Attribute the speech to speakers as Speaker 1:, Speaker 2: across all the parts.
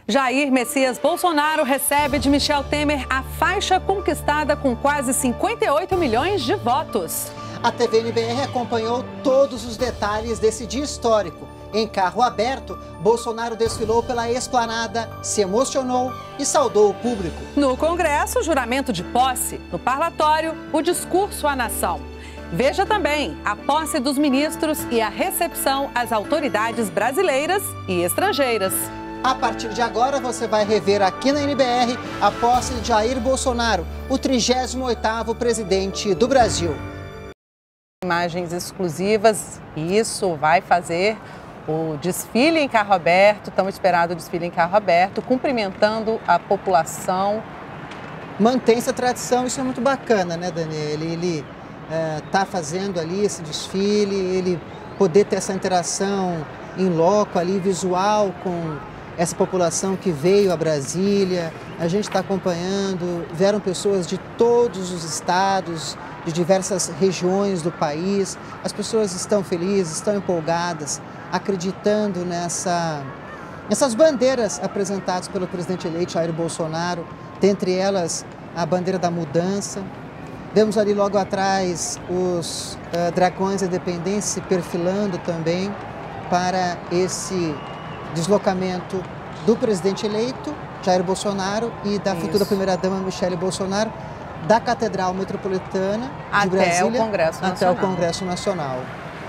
Speaker 1: Jair Messias Bolsonaro recebe de Michel Temer a faixa conquistada com quase 58 milhões de votos.
Speaker 2: A TV NBR acompanhou todos os detalhes desse dia histórico. Em carro aberto, Bolsonaro desfilou pela esplanada, se emocionou e saudou o público.
Speaker 1: No Congresso, o juramento de posse. No parlatório, o discurso à nação. Veja também a posse dos ministros e a recepção às autoridades brasileiras e estrangeiras.
Speaker 2: A partir de agora, você vai rever aqui na NBR a posse de Jair Bolsonaro, o 38º presidente do Brasil.
Speaker 1: Imagens exclusivas, e isso vai fazer o desfile em carro aberto, tão esperado desfile em carro aberto, cumprimentando a população.
Speaker 2: Mantém essa tradição, isso é muito bacana, né, Daniel? Ele está fazendo ali esse desfile, ele poder ter essa interação em loco ali, visual com essa população que veio a Brasília. A gente está acompanhando, vieram pessoas de todos os estados, de diversas regiões do país. As pessoas estão felizes, estão empolgadas, acreditando nessas bandeiras apresentadas pelo presidente eleito Jair Bolsonaro, dentre elas a bandeira da mudança. Vemos ali logo atrás os dragões da independência se perfilando também para esse deslocamento do presidente eleito Jair Bolsonaro e da futura primeira-dama Michele Bolsonaro da Catedral Metropolitana de Brasília até o Congresso Nacional.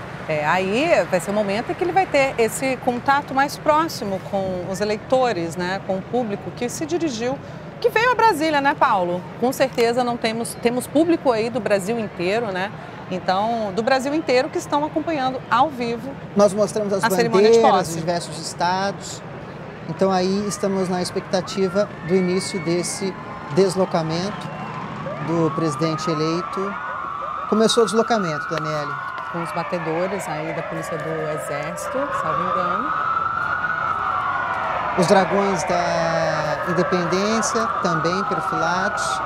Speaker 1: Aí vai ser o momento em que ele vai ter esse contato mais próximo com os eleitores, né, com o público que se dirigiu, que veio a Brasília, né, Paulo? Com certeza temos público aí do Brasil inteiro, né? Então, do Brasil inteiro que estão acompanhando ao vivo.
Speaker 2: Nós mostramos as bandeiras dos diversos estados. Então, aí estamos na expectativa do início desse deslocamento do presidente eleito. Começou o deslocamento, Daniele.
Speaker 1: Com os batedores aí da Polícia do Exército, salvo engano.
Speaker 2: Os dragões da independência também perfilados.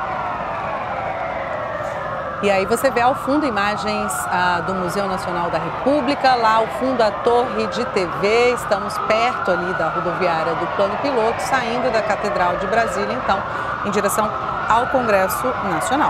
Speaker 1: E aí você vê ao fundo imagens do Museu Nacional da República, lá ao fundo a torre de TV, estamos perto ali da rodoviária do Plano Piloto, saindo da Catedral de Brasília, então, em direção ao Congresso Nacional.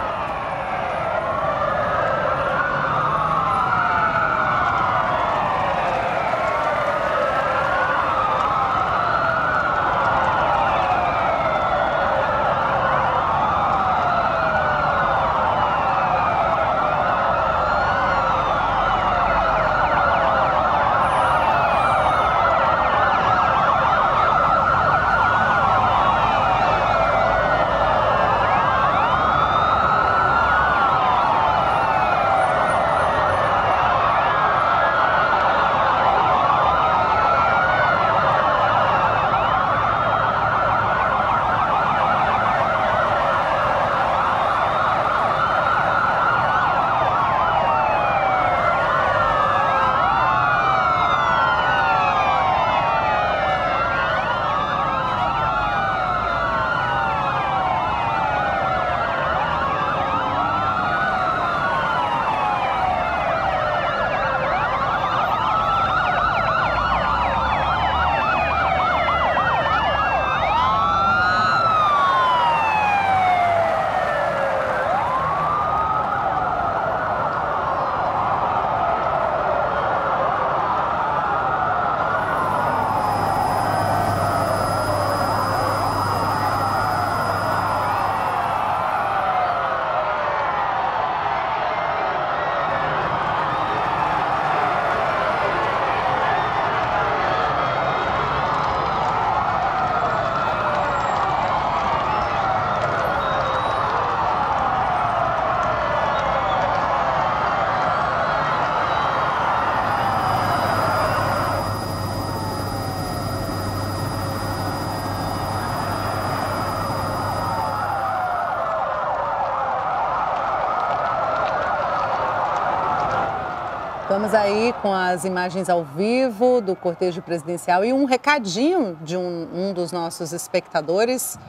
Speaker 1: Estamos aí com as imagens ao vivo do cortejo presidencial e um recadinho de um dos nossos espectadores,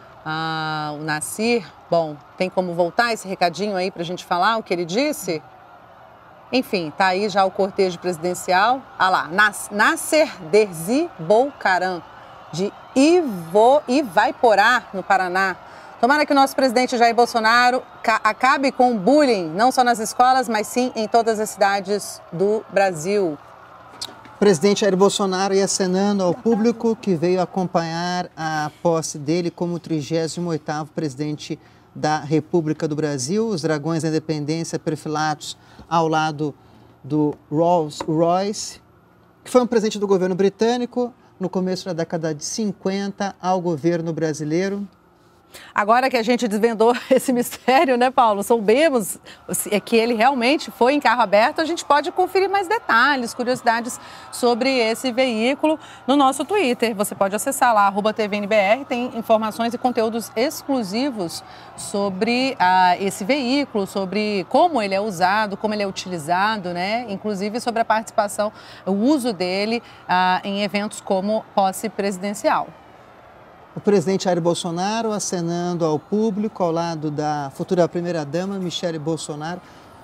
Speaker 1: o Nassir. Bom, tem como voltar esse recadinho aí para a gente falar o que ele disse? Enfim, tá aí já o cortejo presidencial. Ah lá, Nasser Derzi Bolkaran, de Ivaiporá, no Paraná. Tomara que o nosso presidente Jair Bolsonaro acabe com o bullying, não só nas escolas, mas sim em todas as cidades do Brasil.
Speaker 2: O presidente Jair Bolsonaro ia acenando ao público que veio acompanhar a posse dele como 38º presidente da República do Brasil. Os dragões da independência perfilados ao lado do Rolls Royce, que foi um presente do governo britânico no começo da década de 50 ao governo brasileiro.
Speaker 1: Agora que a gente desvendou esse mistério, né, Paulo? Soubemos que ele realmente foi em carro aberto, a gente pode conferir mais detalhes, curiosidades sobre esse veículo no nosso Twitter. Você pode acessar lá, @tvnbr, tem informações e conteúdos exclusivos sobre esse veículo, sobre como ele é usado, como ele é utilizado, né? Inclusive sobre a participação, o uso dele em eventos como posse presidencial.
Speaker 2: O presidente Jair Bolsonaro acenando ao público ao lado da futura primeira-dama, Michele Bolsonaro.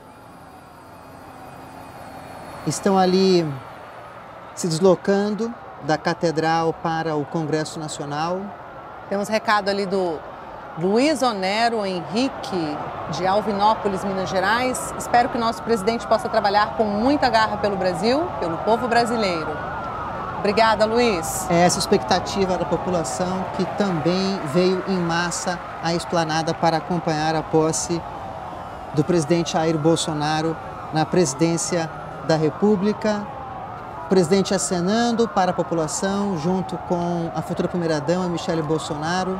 Speaker 2: Estão ali se deslocando da Catedral para o Congresso Nacional.
Speaker 1: Temos recado ali do Luiz Onero Henrique, de Alvinópolis, Minas Gerais. Espero que o nosso presidente possa trabalhar com muita garra pelo Brasil, pelo povo brasileiro. Obrigada, Luiz.
Speaker 2: É essa expectativa da população que também veio em massa à esplanada para acompanhar a posse do presidente Jair Bolsonaro na presidência da República. O presidente acenando para a população, junto com a futura primeira-dama, Michele Bolsonaro.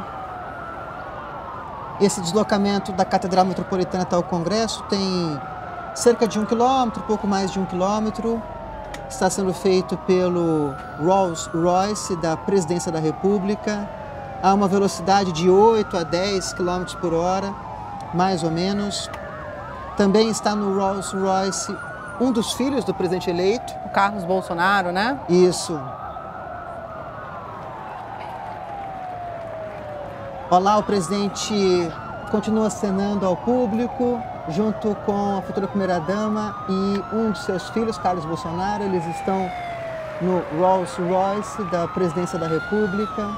Speaker 2: Esse deslocamento da Catedral Metropolitana até o Congresso tem cerca de 1 quilômetro, pouco mais de 1 quilômetro. Está sendo feito pelo Rolls Royce da Presidência da República, a uma velocidade de 8 a 10 km por hora, mais ou menos. Também está no Rolls Royce um dos filhos do presidente eleito.
Speaker 1: O Carlos Bolsonaro, né?
Speaker 2: Isso. Olá, o presidente continua acenando ao público, junto com a futura primeira-dama e um de seus filhos, Carlos Bolsonaro. Eles estão no Rolls Royce da Presidência da República.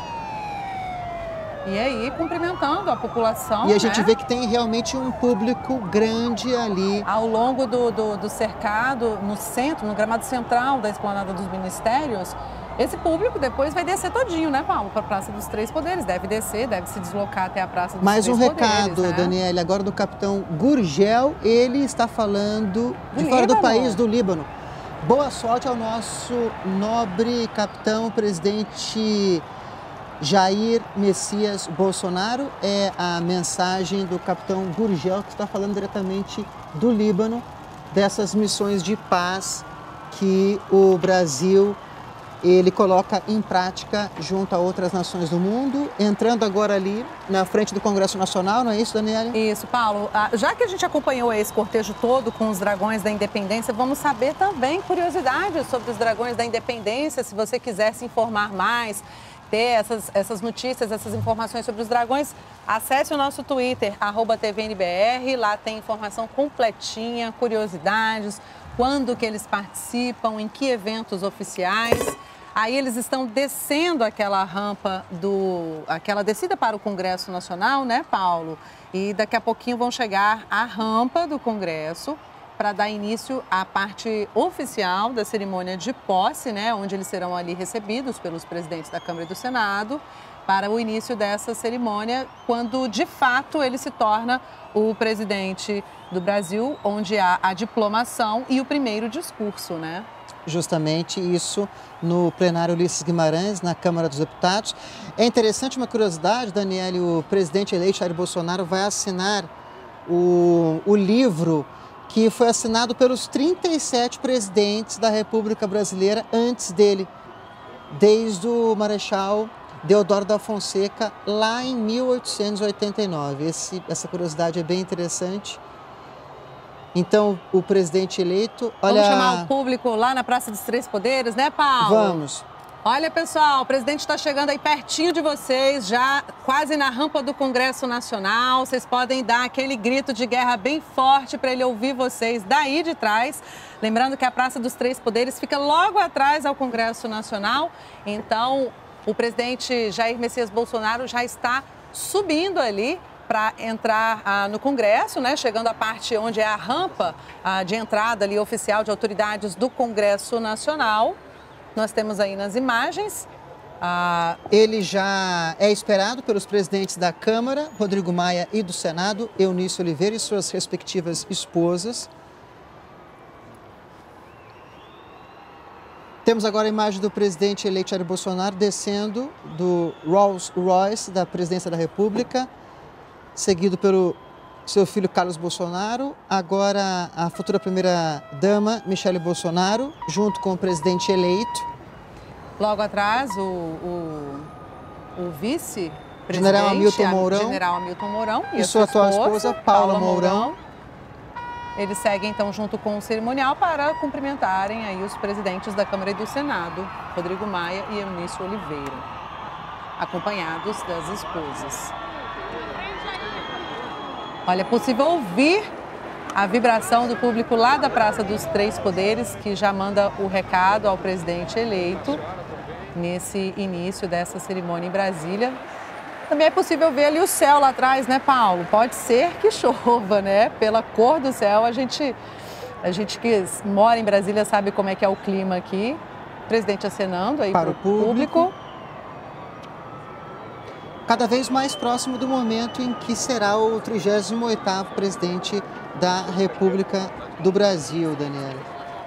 Speaker 1: E aí, cumprimentando a população,
Speaker 2: E a gente vê que tem realmente um público grande ali.
Speaker 1: Ao longo do cercado, no centro, no gramado central da esplanada dos ministérios. Esse público depois vai descer todinho, né, Paulo? Para a Praça dos Três Poderes. Deve descer, deve se deslocar até a Praça dos
Speaker 2: Mais
Speaker 1: Três
Speaker 2: um
Speaker 1: Poderes.
Speaker 2: recado,
Speaker 1: né?
Speaker 2: Daniele, agora do capitão Gurgel. Ele está falando de fora do país, do Líbano. Boa sorte ao nosso nobre capitão, presidente Jair Messias Bolsonaro. É a mensagem do capitão Gurgel, que está falando diretamente do Líbano, dessas missões de paz que o Brasil ele coloca em prática junto a outras nações do mundo, entrando agora ali na frente do Congresso Nacional, não é isso, Daniela?
Speaker 1: Isso, Paulo. Já que a gente acompanhou esse cortejo todo com os Dragões da Independência, vamos saber também curiosidades sobre os Dragões da Independência. Se você quiser se informar mais, ter essas notícias, essas informações sobre os Dragões, acesse o nosso Twitter, @tvnbr. Lá tem informação completinha, curiosidades, quando que eles participam, em que eventos oficiais. Aí eles estão descendo aquela rampa aquela descida para o Congresso Nacional, né, Paulo? E daqui a pouquinho vão chegar à rampa do Congresso para dar início à parte oficial da cerimônia de posse, né, onde eles serão ali recebidos pelos presidentes da Câmara e do Senado para o início dessa cerimônia, quando de fato ele se torna o presidente do Brasil, onde há a diplomação e o primeiro discurso, né?
Speaker 2: Justamente isso no plenário Ulisses Guimarães, na Câmara dos Deputados. É interessante, uma curiosidade, Daniele, o presidente eleito Jair Bolsonaro vai assinar o livro que foi assinado pelos 37 presidentes da República Brasileira antes dele, desde o Marechal Deodoro da Fonseca, lá em 1889. Essa curiosidade é bem interessante. Então, o presidente eleito...
Speaker 1: Vamos chamar o público lá na Praça dos Três Poderes, né, Paulo?
Speaker 2: Vamos.
Speaker 1: Olha, pessoal, o presidente está chegando aí pertinho de vocês, já quase na rampa do Congresso Nacional. Vocês podem dar aquele grito de guerra bem forte para ele ouvir vocês daí de trás. Lembrando que a Praça dos Três Poderes fica logo atrás ao Congresso Nacional. Então, O presidente Jair Messias Bolsonaro já está subindo ali para entrar no Congresso, né? Chegando à parte onde é a rampa de entrada ali oficial de autoridades do Congresso Nacional. Nós temos aí nas imagens.
Speaker 2: Ele já é esperado pelos presidentes da Câmara, Rodrigo Maia, e do Senado, Eunício Oliveira e suas respectivas esposas. Temos agora a imagem do presidente eleito Jair Bolsonaro descendo do Rolls Royce da presidência da República, seguido pelo seu filho Carlos Bolsonaro, agora a futura primeira-dama Michele Bolsonaro, junto com o presidente eleito.
Speaker 1: Logo atrás, o vice-presidente,
Speaker 2: General
Speaker 1: Hamilton Mourão
Speaker 2: e sua atual esposa, Paula Mourão.
Speaker 1: Eles seguem, então, junto com o cerimonial para cumprimentarem aí os presidentes da Câmara e do Senado, Rodrigo Maia e Eunício Oliveira, acompanhados das esposas. Olha, é possível ouvir a vibração do público lá da Praça dos Três Poderes, que já manda o recado ao presidente eleito nesse início dessa cerimônia em Brasília. Também é possível ver ali o céu lá atrás, né, Paulo? Pode ser que chova, né? Pela cor do céu, a gente que mora em Brasília sabe como é que é o clima aqui. O presidente acenando aí para o público.
Speaker 2: Cada vez mais próximo do momento em que será o 38º presidente da República do Brasil, Daniela.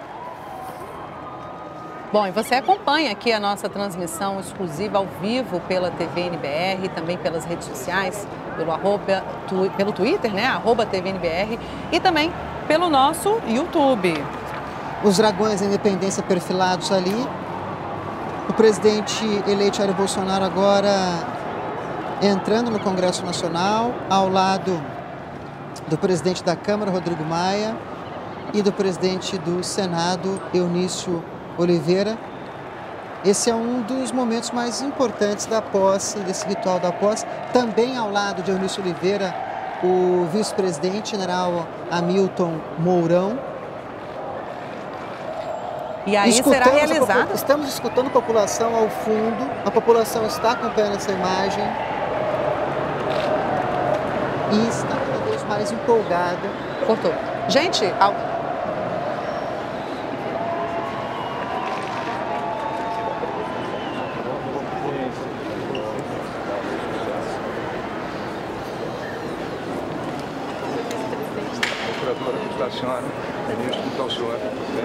Speaker 1: Bom, e você acompanha aqui a nossa transmissão exclusiva ao vivo pela TV NBR, também pelas redes sociais, pelo Twitter, né, @TVNBR, e também pelo nosso YouTube.
Speaker 2: Os dragões da independência perfilados ali. O presidente eleito Jair Bolsonaro agora entrando no Congresso Nacional, ao lado do presidente da Câmara, Rodrigo Maia, e do presidente do Senado, Eunício Oliveira. Esse é um dos momentos mais importantes da posse, desse ritual da posse. Também ao lado de Eunício Oliveira, o vice-presidente, general Hamilton Mourão.
Speaker 1: E aí será realizado?
Speaker 2: Estamos escutando a população ao fundo, a população está acompanhando essa imagem e está cada vez mais empolgada.
Speaker 1: Cortou. Gente,
Speaker 3: a senhora, ministro, muito ao senhor.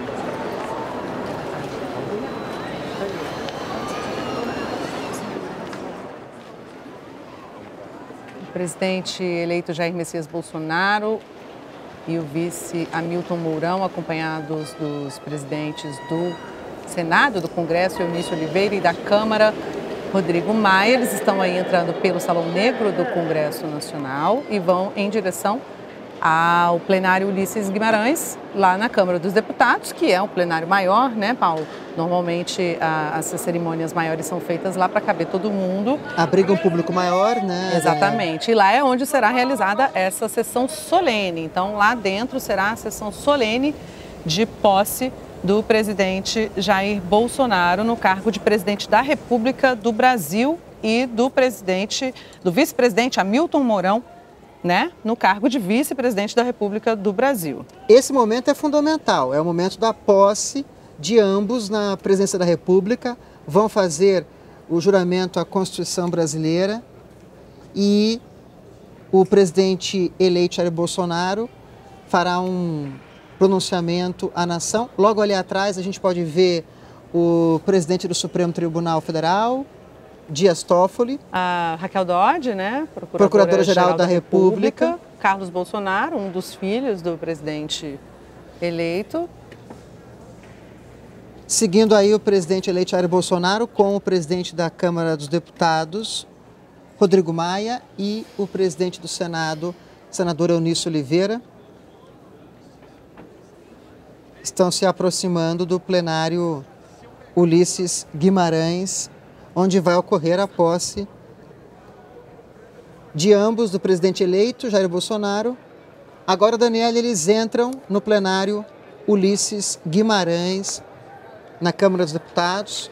Speaker 1: O presidente eleito Jair Messias Bolsonaro e o vice Hamilton Mourão, acompanhados dos presidentes do Senado, do Congresso, Eunício Oliveira, e da Câmara, Rodrigo Maia. Eles estão aí entrando pelo Salão Negro do Congresso Nacional e vão em direção ao plenário Ulisses Guimarães, lá na Câmara dos Deputados, que é um plenário maior, né, Paulo? Normalmente, essas cerimônias maiores são feitas lá para caber todo mundo.
Speaker 2: Abriga um público maior, né?
Speaker 1: Exatamente. E lá é onde será realizada essa sessão solene. Então, lá dentro será a sessão solene de posse do presidente Jair Bolsonaro no cargo de presidente da República do Brasil e do vice-presidente Hamilton Mourão, né, no cargo de vice-presidente da República do Brasil.
Speaker 2: Esse momento é fundamental, é o momento da posse de ambos na presidência da República. Vão fazer o juramento à Constituição brasileira e o presidente eleito Jair Bolsonaro fará um pronunciamento à nação. Logo ali atrás a gente pode ver o presidente do Supremo Tribunal Federal, Dias Toffoli,
Speaker 1: a Raquel Dodge, né,
Speaker 2: Procuradora-Geral da República,
Speaker 1: Carlos Bolsonaro, um dos filhos do presidente eleito.
Speaker 2: Seguindo aí o presidente eleito Jair Bolsonaro com o presidente da Câmara dos Deputados, Rodrigo Maia, e o presidente do Senado, senador Eunício Oliveira, estão se aproximando do plenário Ulisses Guimarães, onde vai ocorrer a posse de ambos, do presidente eleito, Jair Bolsonaro. Agora, Daniela, eles entram no plenário Ulisses Guimarães, na Câmara dos Deputados.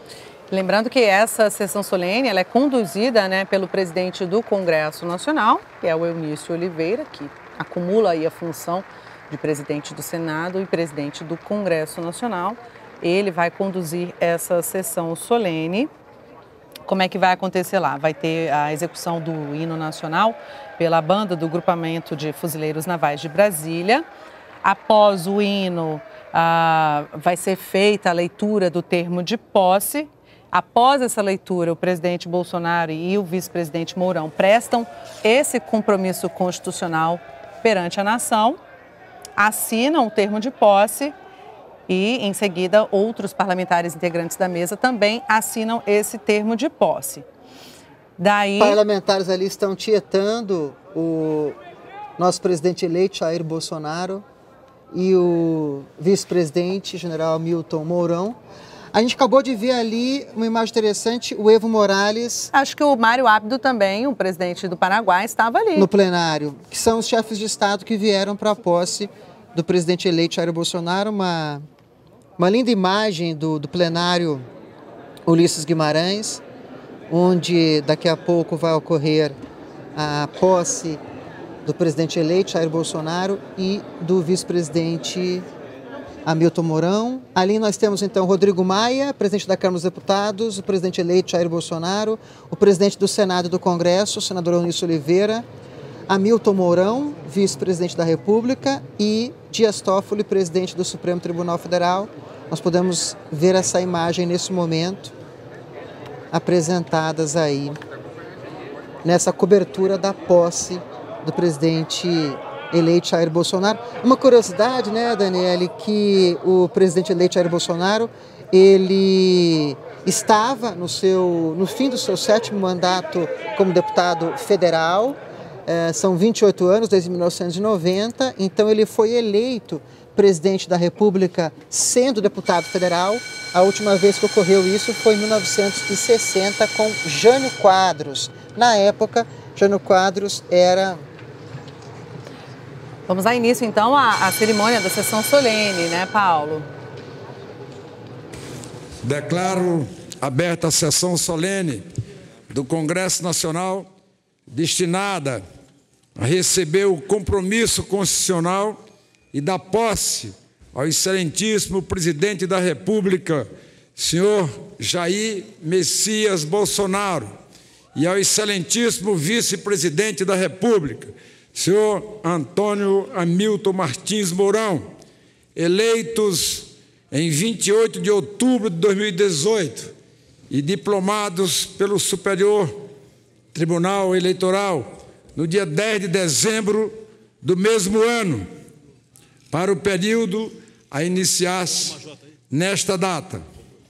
Speaker 1: Lembrando que essa sessão solene ela é conduzida, né, pelo presidente do Congresso Nacional, que é o Eunício Oliveira, que acumula aí a função de presidente do Senado e presidente do Congresso Nacional. Ele vai conduzir essa sessão solene. Como é que vai acontecer lá? Vai ter a execução do hino nacional pela banda do Grupamento de Fuzileiros Navais de Brasília. Após o hino, vai ser feita a leitura do termo de posse. Após essa leitura, o presidente Bolsonaro e o vice-presidente Mourão prestam esse compromisso constitucional perante a nação, assinam o termo de posse e, em seguida, outros parlamentares integrantes da mesa também assinam esse termo de posse. Daí...
Speaker 2: Parlamentares ali estão tietando o nosso presidente eleito, Jair Bolsonaro, e o vice-presidente, general Hamilton Mourão. A gente acabou de ver ali uma imagem interessante, o Evo Morales...
Speaker 1: Acho que o Mário Abdo também, o presidente do Paraguai, estava ali.
Speaker 2: No plenário, que são os chefes de Estado que vieram para a posse do presidente eleito Jair Bolsonaro. Uma linda imagem do plenário Ulisses Guimarães, onde daqui a pouco vai ocorrer a posse do presidente eleito Jair Bolsonaro e do vice-presidente Hamilton Mourão. Ali nós temos então Rodrigo Maia, presidente da Câmara dos Deputados, o presidente eleito Jair Bolsonaro, o presidente do Senado e do Congresso, o senador Eunício Oliveira, Hamilton Mourão, vice-presidente da República, e Dias Toffoli, presidente do Supremo Tribunal Federal. Nós podemos ver essa imagem nesse momento, apresentadas aí nessa cobertura da posse do presidente eleito Jair Bolsonaro. Uma curiosidade, né, Daniele, que o presidente eleito Jair Bolsonaro, ele estava no fim do seu 7º mandato como deputado federal, são 28 anos, desde 1990, então ele foi eleito presidente da República sendo deputado federal. A última vez que ocorreu isso foi em 1960 com Jânio Quadros. Na época, Jânio Quadros era...
Speaker 1: Vamos dar início, então, à cerimônia da sessão solene, né, Paulo?
Speaker 4: Declaro aberta a sessão solene do Congresso Nacional destinada a receber o compromisso constitucional e dar posse ao excelentíssimo presidente da República, senhor Jair Messias Bolsonaro, e ao excelentíssimo vice-presidente da República, senhor Antônio Hamilton Martins Mourão, eleitos em 28 de outubro de 2018 e diplomados pelo Superior Tribunal Eleitoral no dia 10 de dezembro do mesmo ano, para o período a iniciar-se nesta data.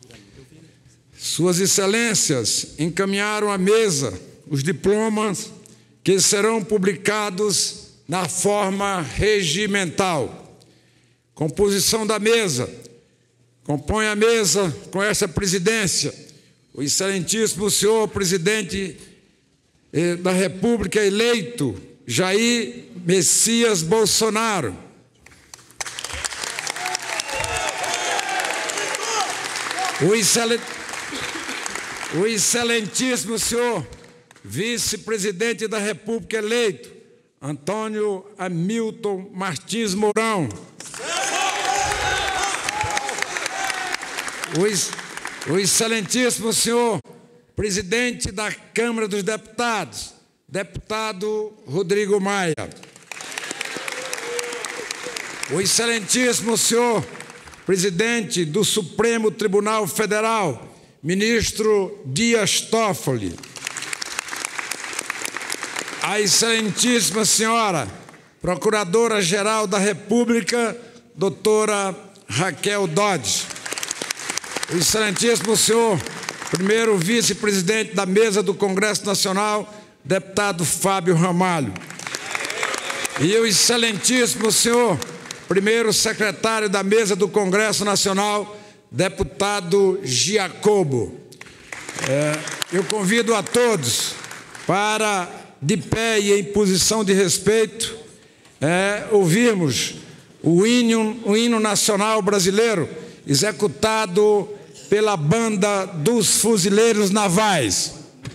Speaker 4: Suas Excelências encaminharam à mesa os diplomas que serão publicados na forma regimental. Composição da mesa. Compõe a mesa com essa presidência o excelentíssimo senhor presidente da República eleito, Jair Messias Bolsonaro. O excelentíssimo senhor vice-presidente da República eleito, Antônio Hamilton Martins Mourão. O excelentíssimo senhor presidente da Câmara dos Deputados, deputado Rodrigo Maia. O excelentíssimo senhor presidente do Supremo Tribunal Federal, ministro Dias Toffoli. A excelentíssima senhora Procuradora-Geral da República, doutora Raquel Dodge. O excelentíssimo senhor primeiro vice-presidente da mesa do Congresso Nacional, deputado Fábio Ramalho. E o excelentíssimo senhor primeiro secretário da mesa do Congresso Nacional, deputado Giacobo. Eu convido a todos para, de pé e em posição de respeito, ouvirmos o hino nacional brasileiro, executado pela Banda dos Fuzileiros Navais.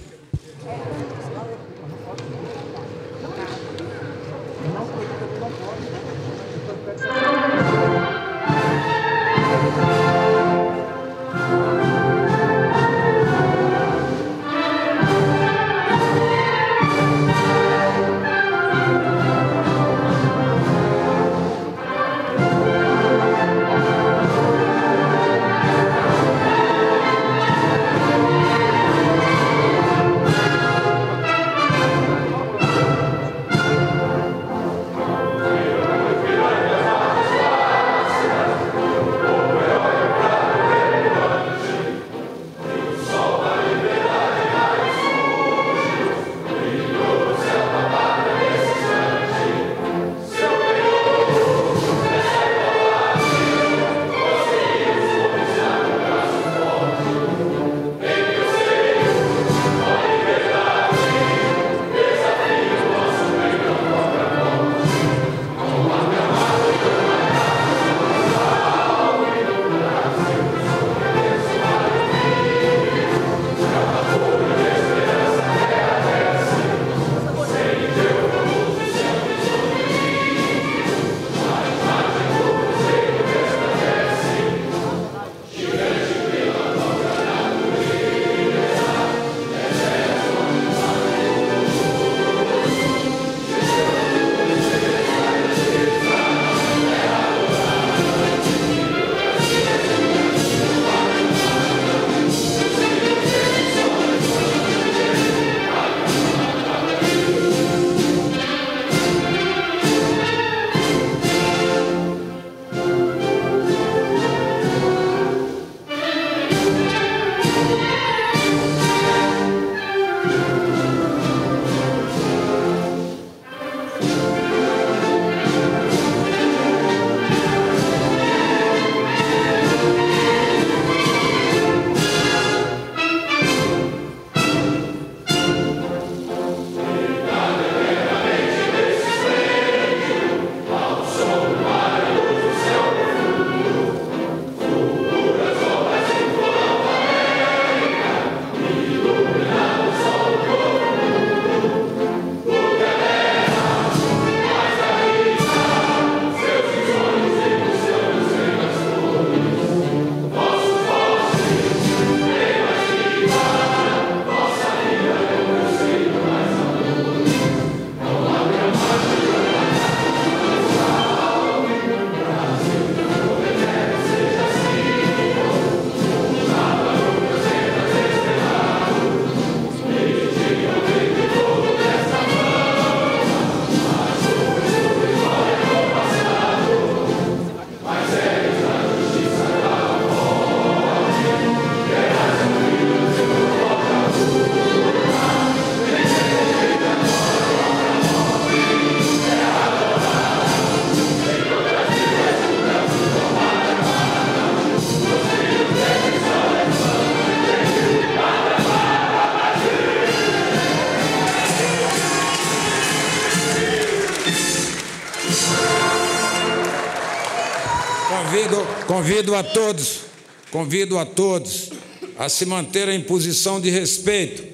Speaker 4: Convido a todos a se manterem em posição de respeito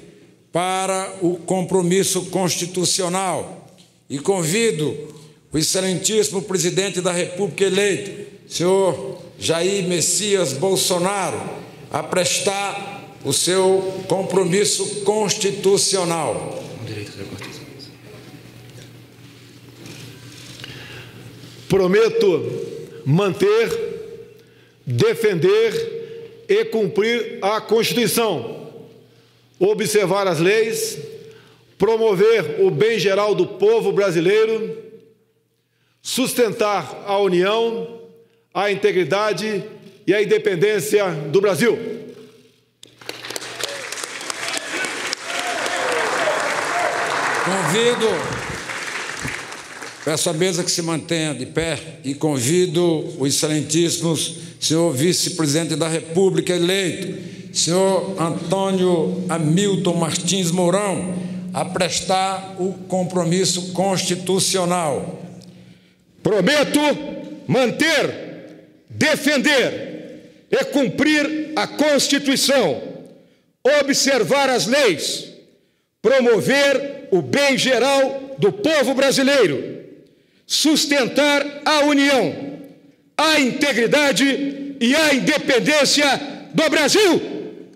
Speaker 4: para o compromisso constitucional e convido o excelentíssimo presidente da República eleito, senhor Jair Messias Bolsonaro, a prestar o seu compromisso constitucional.
Speaker 5: Prometo manter, defender e cumprir a Constituição, observar as leis, promover o bem geral do povo brasileiro, sustentar a união, a integridade e a independência do Brasil.
Speaker 4: Peço à mesa que se mantenha de pé e convido o excelentíssimo senhor vice-presidente da República eleito, senhor Antônio Hamilton Martins Mourão, a prestar o compromisso constitucional.
Speaker 5: Prometo manter, defender
Speaker 6: é cumprir a Constituição, observar as leis, promover o bem geral do povo brasileiro, sustentar a união, a integridade e a independência do Brasil.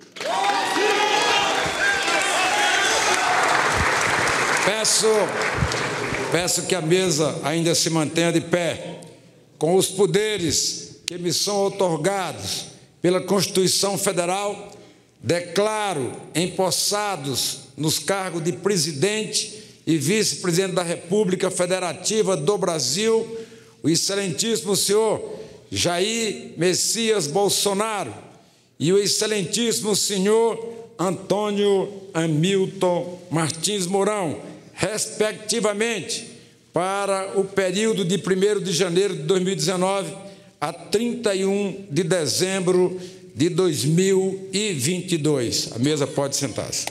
Speaker 4: Peço que a mesa ainda se mantenha de pé, com os poderes que me são outorgados pela Constituição Federal. Declaro empossados nos cargos de presidente e vice-presidente da República Federativa do Brasil o excelentíssimo senhor Jair Messias Bolsonaro e o excelentíssimo senhor Antônio Hamilton Martins Mourão, respectivamente, para o período de 1º de janeiro de 2019 a 31 de dezembro de 2022. A mesa pode sentar-se.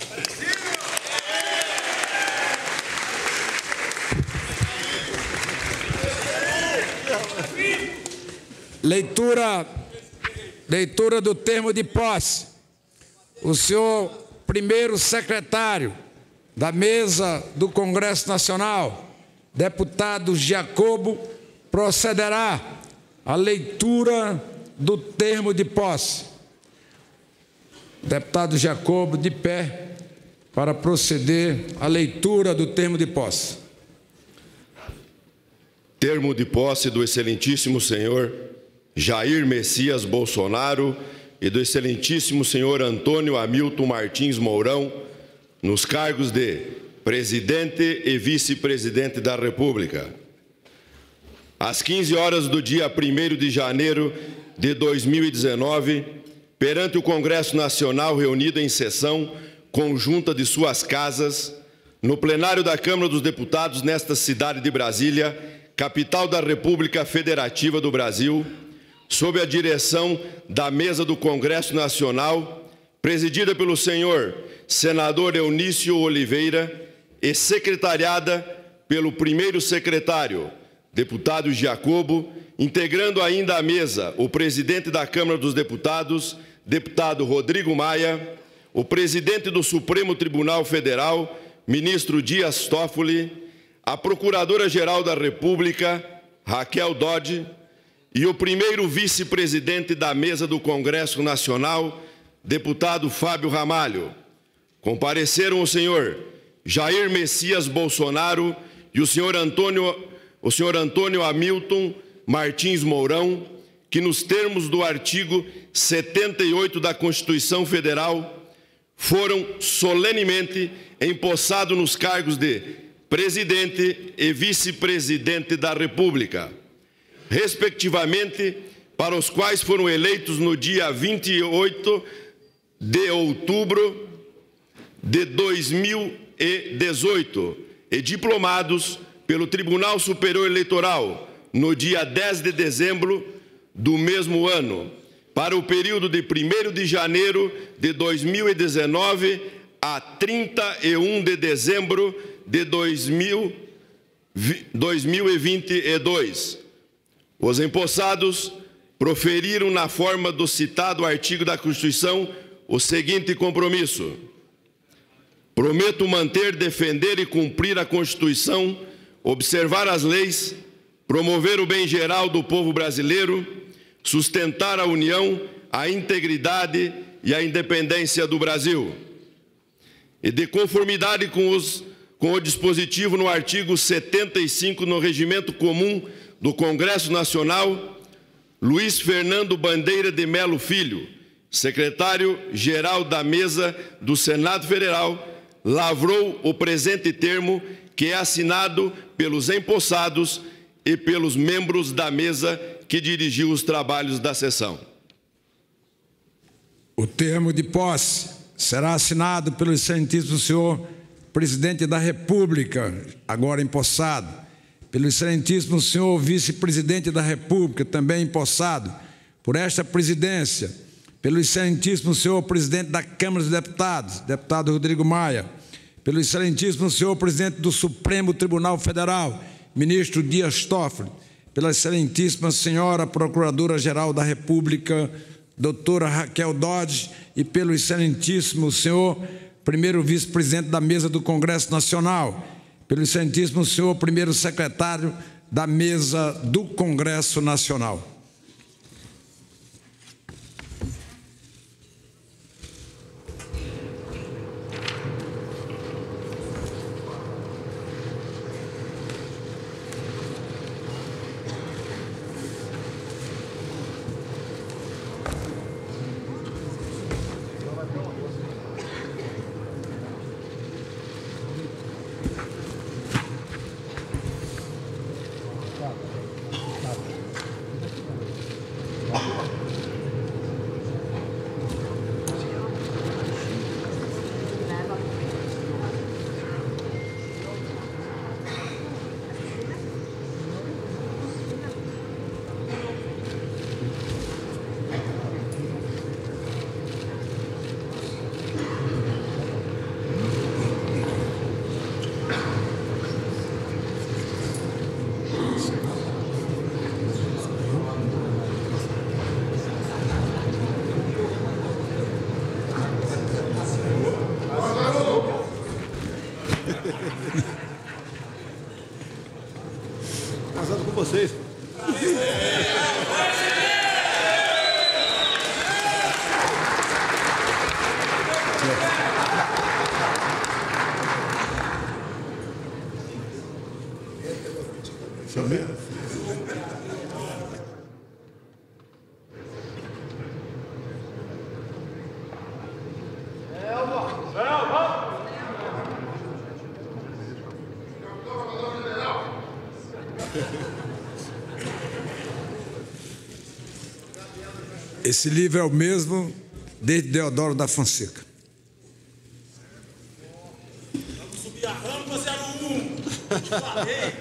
Speaker 4: Leitura do termo de posse. O senhor primeiro secretário da mesa do Congresso Nacional, deputado Giacobo, procederá à leitura do termo de posse. Deputado Giacobo, de pé, para proceder à leitura do termo de posse.
Speaker 7: Termo de posse do excelentíssimo senhor Jair Messias Bolsonaro e do excelentíssimo senhor Antônio Hamilton Martins Mourão, nos cargos de presidente e vice-presidente da República. Às 15 horas do dia 1º de janeiro de 2019, perante o Congresso Nacional reunido em sessão conjunta de suas casas, no plenário da Câmara dos Deputados nesta cidade de Brasília, capital da República Federativa do Brasil, sob a direção da mesa do Congresso Nacional, presidida pelo senhor senador Eunício Oliveira e secretariada pelo primeiro secretário, deputado Giacobo, integrando ainda a mesa o presidente da Câmara dos Deputados, deputado Rodrigo Maia, o presidente do Supremo Tribunal Federal, ministro Dias Toffoli, a Procuradora-Geral da República, Raquel Dodge, e o primeiro vice-presidente da mesa do Congresso Nacional, deputado Fábio Ramalho. Compareceram o senhor Jair Messias Bolsonaro e o senhor Antônio Hamilton Martins Mourão, que nos termos do artigo 78 da Constituição Federal foram solenemente empossados nos cargos de presidente e vice-presidente da República, respectivamente, para os quais foram eleitos no dia 28 de outubro de 2018 e diplomados pelo Tribunal Superior Eleitoral no dia 10 de dezembro do mesmo ano, para o período de 1º de janeiro de 2019 a 31 de dezembro de 2022. Os empossados proferiram, na forma do citado artigo da Constituição, o seguinte compromisso: prometo manter, defender e cumprir a Constituição, observar as leis, promover o bem geral do povo brasileiro, sustentar a união, a integridade e a independência do Brasil. E de conformidade com o dispositivo no artigo 75 no Regimento Comum do Congresso Nacional, Luiz Fernando Bandeira de Melo Filho, secretário-geral da Mesa do Senado Federal, lavrou o presente termo, que é assinado pelos empossados e pelos membros da mesa que dirigiu os trabalhos da sessão.
Speaker 4: O termo de posse será assinado pelo excelentíssimo senhor presidente da República, agora empossado, pelo excelentíssimo senhor vice-presidente da República, também empossado por esta presidência, pelo excelentíssimo senhor presidente da Câmara dos Deputados, deputado Rodrigo Maia, pelo excelentíssimo senhor presidente do Supremo Tribunal Federal, ministro Dias Toffoli, pela excelentíssima senhora Procuradora-Geral da República, doutora Raquel Dodge, e pelo excelentíssimo senhor primeiro vice-presidente da mesa do Congresso Nacional, pelo excelentíssimo senhor primeiro secretário da mesa do Congresso Nacional.
Speaker 5: Casado com vocês.
Speaker 4: Esse livro é o mesmo desde Deodoro da Fonseca.
Speaker 8: Vamos subir a rampa 01. Te falei.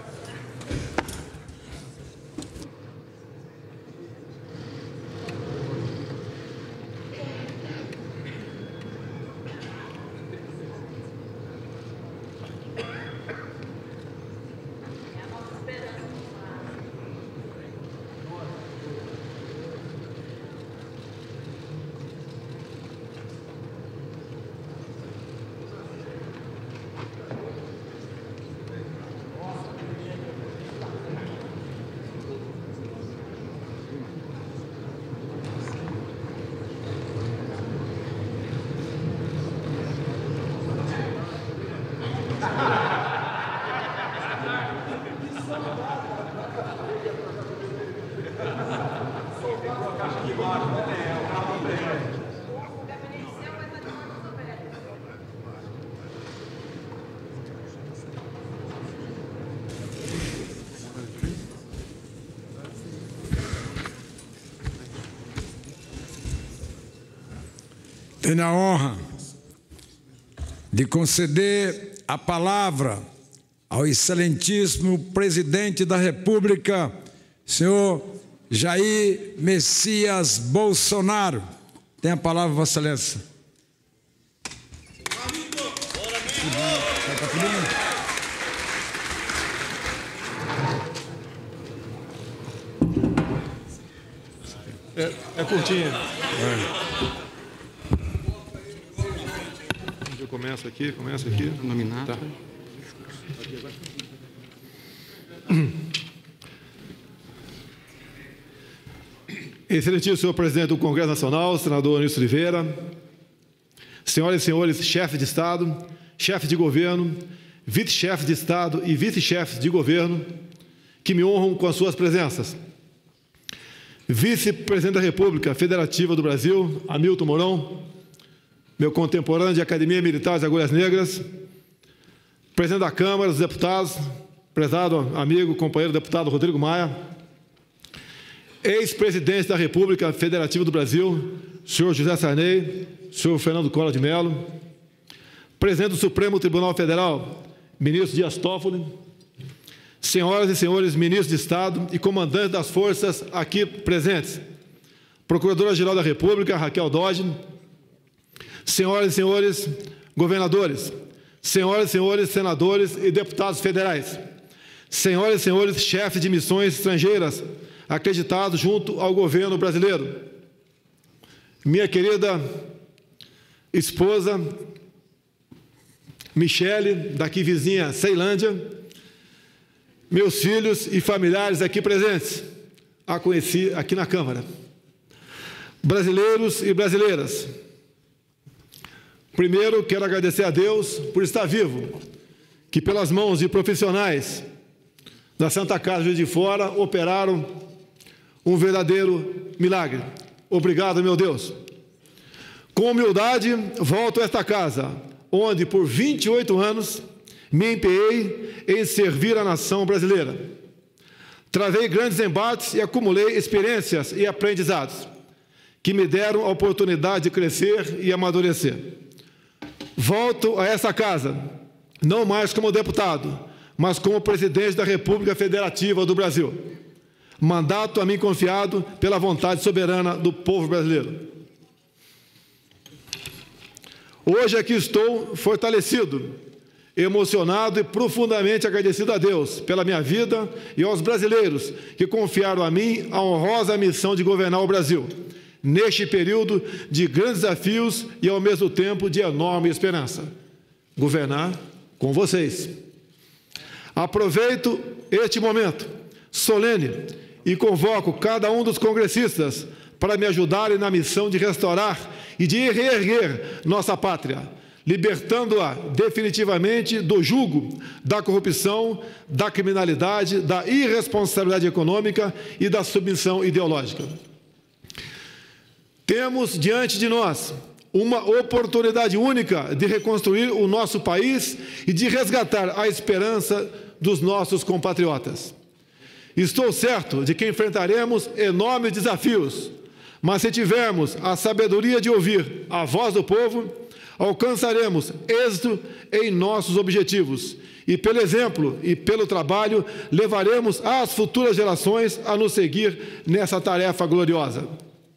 Speaker 4: Tenho a honra de conceder a palavra ao excelentíssimo presidente da República, senhor Jair Messias Bolsonaro. Tem a palavra, Vossa Excelência.
Speaker 5: É curtinha. Começa aqui.
Speaker 9: Nominado.
Speaker 5: Tá. Excelentíssimo senhor presidente do Congresso Nacional, senador Anísio Oliveira, senhoras e senhores chefes de Estado, chefes de governo, vice-chefes de Estado e vice-chefes de governo, que me honram com as suas presenças. Vice-presidente da República Federativa do Brasil, Hamilton Mourão, meu contemporâneo de Academia Militar de Agulhas Negras, presidente da Câmara dos Deputados, prezado amigo, companheiro deputado Rodrigo Maia, ex-presidente da República Federativa do Brasil, senhor José Sarney, senhor Fernando Collor de Mello, presidente do Supremo Tribunal Federal, ministro Dias Toffoli, senhoras e senhores ministros de Estado e comandantes das forças aqui presentes, Procuradora-Geral da República, Raquel Dodge, senhoras e senhores governadores, senhoras e senhores senadores e deputados federais, senhoras e senhores chefes de missões estrangeiras acreditados junto ao governo brasileiro, minha querida esposa, Michele, daqui vizinha, Ceilândia, meus filhos e familiares aqui presentes, a conheci aqui na Câmara. Brasileiros e brasileiras, primeiro quero agradecer a Deus por estar vivo, que pelas mãos de profissionais da Santa Casa Juiz de Fora operaram um verdadeiro milagre. Obrigado, meu Deus. Com humildade, volto a esta casa, onde por 28 anos me empenhei em servir a nação brasileira. Travei grandes embates e acumulei experiências e aprendizados que me deram a oportunidade de crescer e amadurecer. Volto a essa casa, não mais como deputado, mas como presidente da República Federativa do Brasil. Mandato a mim confiado pela vontade soberana do povo brasileiro. Hoje aqui estou fortalecido, emocionado e profundamente agradecido a Deus pela minha vida e aos brasileiros que confiaram a mim a honrosa missão de governar o Brasil, neste período de grandes desafios e, ao mesmo tempo, de enorme esperança. Governar com vocês. Aproveito este momento solene e convoco cada um dos congressistas para me ajudarem na missão de restaurar e de reerguer nossa pátria, libertando-a definitivamente do jugo da corrupção, da criminalidade, da irresponsabilidade econômica e da submissão ideológica. Temos diante de nós uma oportunidade única de reconstruir o nosso país e de resgatar a esperança dos nossos compatriotas. Estou certo de que enfrentaremos enormes desafios, mas se tivermos a sabedoria de ouvir a voz do povo, alcançaremos êxito em nossos objetivos e, pelo exemplo e pelo trabalho, levaremos as futuras gerações a nos seguir nessa tarefa gloriosa.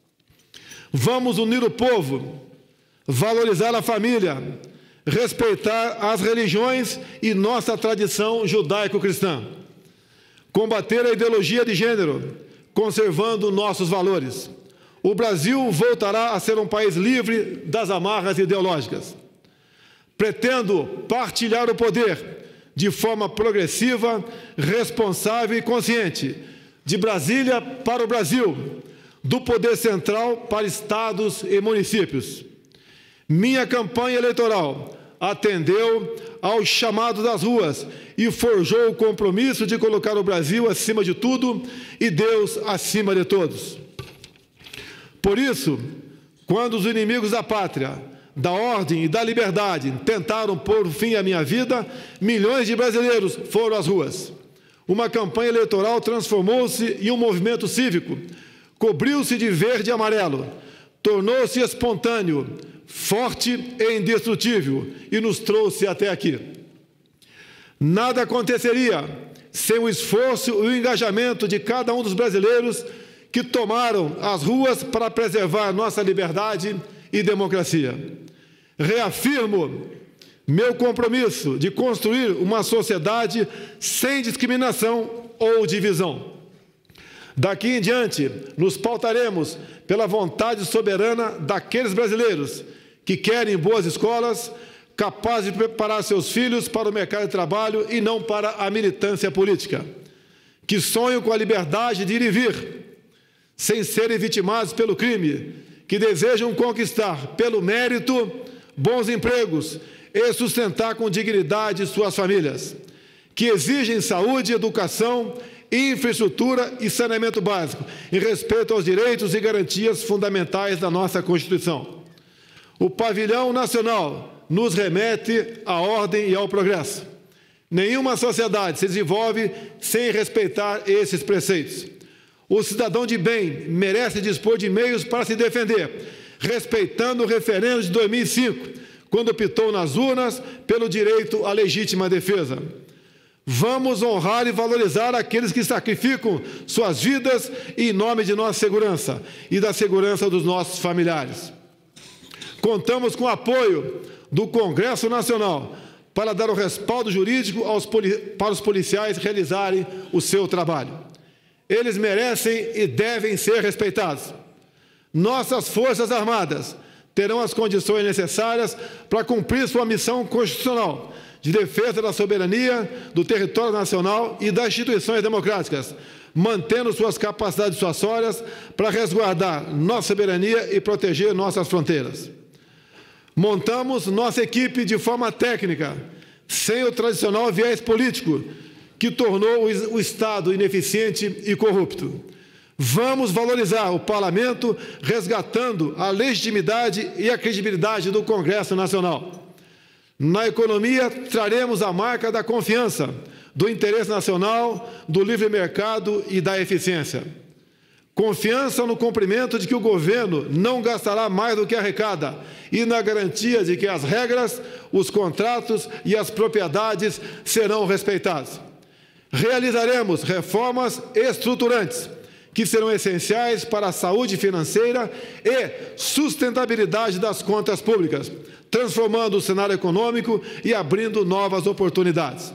Speaker 5: Vamos unir o povo, valorizar a família, respeitar as religiões e nossa tradição judaico-cristã, combater a ideologia de gênero, conservando nossos valores. O Brasil voltará a ser um país livre das amarras ideológicas. Pretendo partilhar o poder de forma progressiva, responsável e consciente, de Brasília para o Brasil, do poder central para estados e municípios. Minha campanha eleitoral atendeu ao chamado das ruas e forjou o compromisso de colocar o Brasil acima de tudo e Deus acima de todos. Por isso, quando os inimigos da pátria, da ordem e da liberdade tentaram pôr fim à minha vida, milhões de brasileiros foram às ruas. Uma campanha eleitoral transformou-se em um movimento cívico, cobriu-se de verde e amarelo, tornou-se espontâneo, forte e indestrutível e nos trouxe até aqui. Nada aconteceria sem o esforço e o engajamento de cada um dos brasileiros que tomaram as ruas para preservar nossa liberdade e democracia. Reafirmo meu compromisso de construir uma sociedade sem discriminação ou divisão. Daqui em diante, nos pautaremos pela vontade soberana daqueles brasileiros que querem boas escolas, capazes de preparar seus filhos para o mercado de trabalho e não para a militância política, que sonham com a liberdade de ir e vir, sem serem vitimados pelo crime, que desejam conquistar, pelo mérito, bons empregos e sustentar com dignidade suas famílias, que exigem saúde, educação, infraestrutura e saneamento básico, em respeito aos direitos e garantias fundamentais da nossa Constituição. O pavilhão nacional nos remete à ordem e ao progresso. Nenhuma sociedade se desenvolve sem respeitar esses preceitos. O cidadão de bem merece dispor de meios para se defender, respeitando o referendo de 2005, quando optou nas urnas pelo direito à legítima defesa. Vamos honrar e valorizar aqueles que sacrificam suas vidas em nome de nossa segurança e da segurança dos nossos familiares. Contamos com o apoio do Congresso Nacional para dar o respaldo jurídico para os policiais realizarem o seu trabalho. Eles merecem e devem ser respeitados. Nossas Forças Armadas terão as condições necessárias para cumprir sua missão constitucional de defesa da soberania, do território nacional e das instituições democráticas, mantendo suas capacidades dissuasórias para resguardar nossa soberania e proteger nossas fronteiras. Montamos nossa equipe de forma técnica, sem o tradicional viés político, que tornou o Estado ineficiente e corrupto. Vamos valorizar o Parlamento, resgatando a legitimidade e a credibilidade do Congresso Nacional. Na economia, traremos a marca da confiança, do interesse nacional, do livre mercado e da eficiência. Confiança no cumprimento de que o governo não gastará mais do que arrecada e na garantia de que as regras, os contratos e as propriedades serão respeitados. Realizaremos reformas estruturantes, que serão essenciais para a saúde financeira e sustentabilidade das contas públicas, transformando o cenário econômico e abrindo novas oportunidades.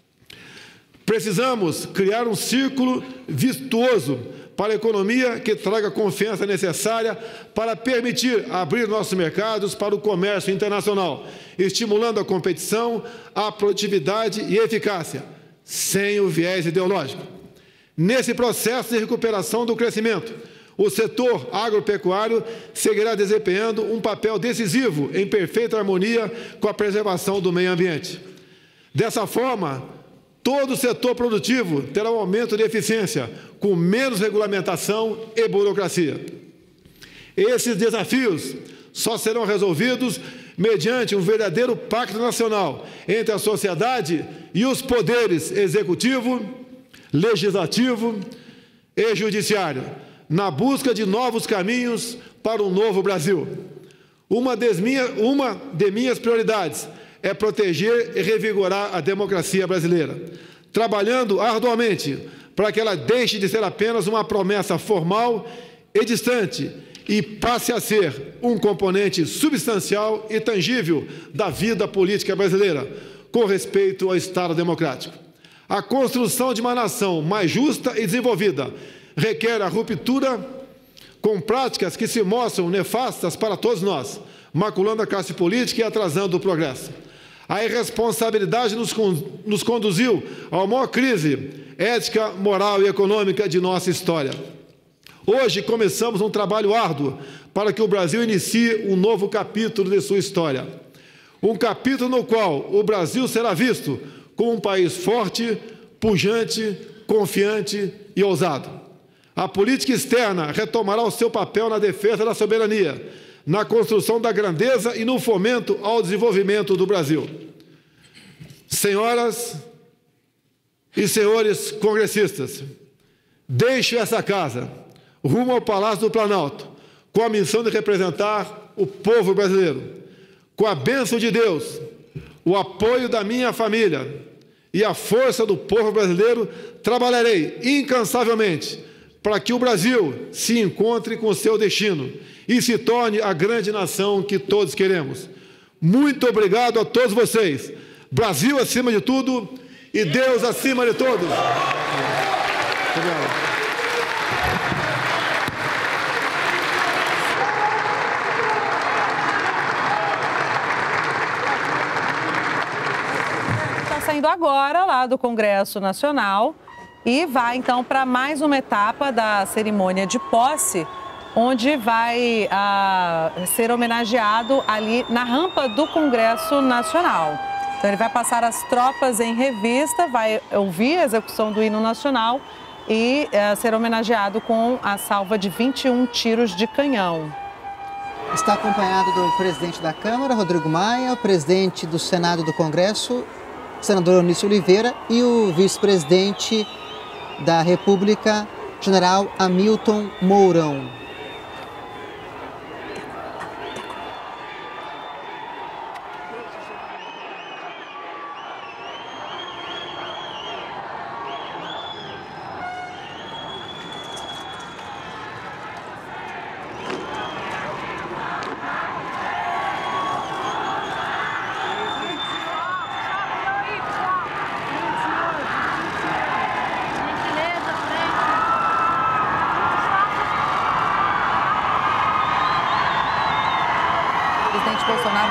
Speaker 5: Precisamos criar um círculo virtuoso para a economia que traga a confiança necessária para permitir abrir nossos mercados para o comércio internacional, estimulando a competição, a produtividade e eficácia, sem o viés ideológico. Nesse processo de recuperação do crescimento, o setor agropecuário seguirá desempenhando um papel decisivo em perfeita harmonia com a preservação do meio ambiente. Dessa forma, todo o setor produtivo terá um aumento de eficiência, com menos regulamentação e burocracia. Esses desafios só serão resolvidos mediante um verdadeiro pacto nacional entre a sociedade e os poderes executivo, legislativo e judiciário, na busca de novos caminhos para um novo Brasil. Uma de minhas prioridades é proteger e revigorar a democracia brasileira, trabalhando arduamente para que ela deixe de ser apenas uma promessa formal e distante e passe a ser um componente substancial e tangível da vida política brasileira, com respeito ao Estado democrático. A construção de uma nação mais justa e desenvolvida requer a ruptura com práticas que se mostram nefastas para todos nós, maculando a classe política e atrasando o progresso. A irresponsabilidade nos conduziu a uma maior crise ética, moral e econômica de nossa história. Hoje começamos um trabalho árduo para que o Brasil inicie um novo capítulo de sua história. Um capítulo no qual o Brasil será visto como um país forte, pujante, confiante e ousado. A política externa retomará o seu papel na defesa da soberania, na construção da grandeza e no fomento ao desenvolvimento do Brasil. Senhoras e senhores congressistas, deixo essa casa, rumo ao Palácio do Planalto, com a missão de representar o povo brasileiro. Com a bênção de Deus, o apoio da minha família e a força do povo brasileiro, trabalharei incansavelmente para que o Brasil se encontre com o seu destino e se torne a grande nação que todos queremos. Muito obrigado a todos vocês. Brasil acima de tudo e Deus acima de todos. Obrigado.
Speaker 1: Saindo agora lá do Congresso Nacional e vai então para mais uma etapa da cerimônia de posse, onde vai ser homenageado ali na rampa do Congresso Nacional. Então ele vai passar as tropas em revista, vai ouvir a execução do hino nacional e ser homenageado com a salva de 21 tiros de canhão.
Speaker 2: Está acompanhado do presidente da Câmara, Rodrigo Maia, o presidente do Senado do Congresso, senador Onísio Oliveira, e o vice-presidente da República, general Hamilton Mourão.